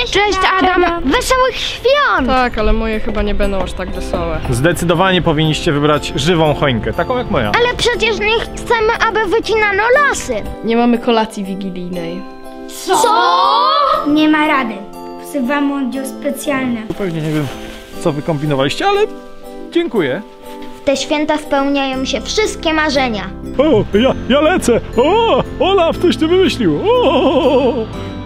Cześć Adam! Wesołych świąt! Tak, ale moje chyba nie będą aż tak wesołe. Zdecydowanie powinniście wybrać żywą choinkę, taką jak moja. Ale przecież nie chcemy, aby wycinano lasy. Nie mamy kolacji wigilijnej. Co? Nie ma rady. Wzywamy oddział specjalny. Zupełnie nie wiem, co wy kombinowaliście, ale dziękuję. W te święta spełniają się wszystkie marzenia. O, ja lecę! O, Olaf, coś ty wymyślił! O,